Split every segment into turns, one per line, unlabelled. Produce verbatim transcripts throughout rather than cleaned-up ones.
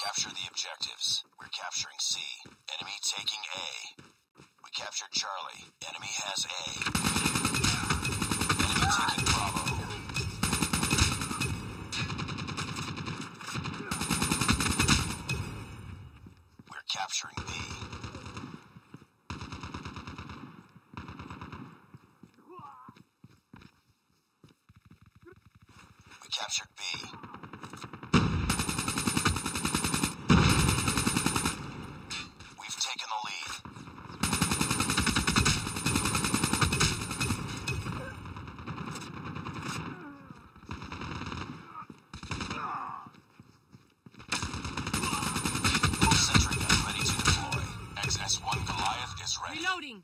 Capture the objectives. We're capturing C. Enemy taking A. We captured Charlie. Enemy has A. Enemy taking Bravo. We're capturing B. We captured B.
Reloading.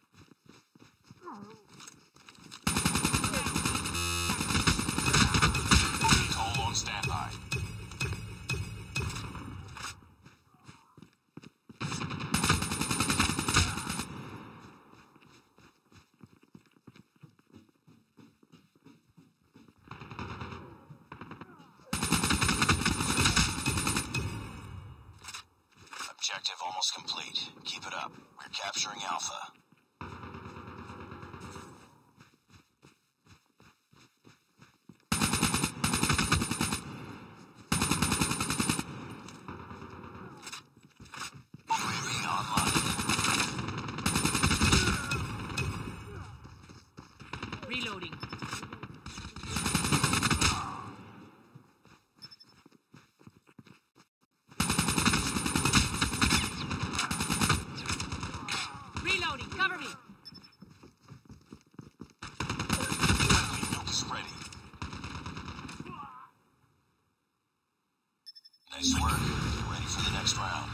Toll on standby. Objective almost complete. Keep it up. We're capturing Alpha. U A V online.
Reloading. Reloading, cover me.
NUKE is ready. Nice work. Get ready for the next round.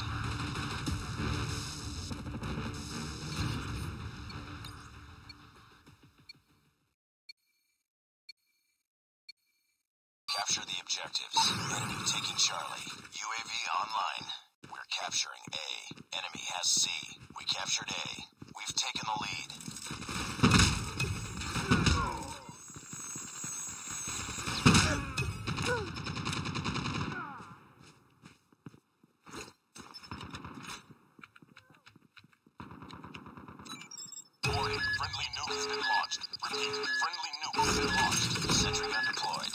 Capture the objectives. Enemy taking Charlie. U A V online. We're capturing A. Enemy has C. We captured A. We've taken the lead. Warning, friendly nuke has been launched. Repeat, friendly nuke has been launched. Sentry gun deployed.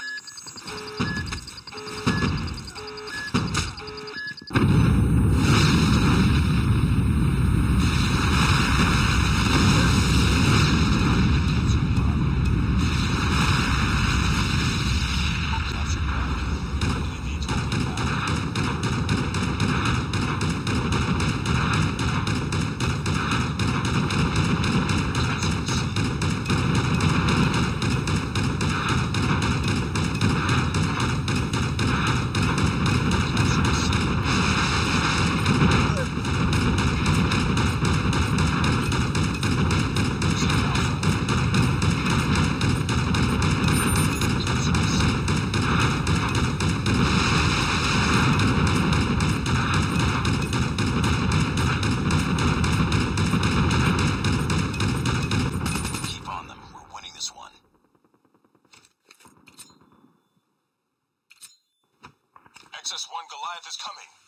X S one Goliath is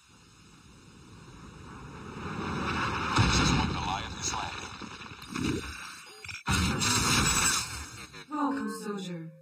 coming. X S one Goliath is landing.
Welcome, soldier.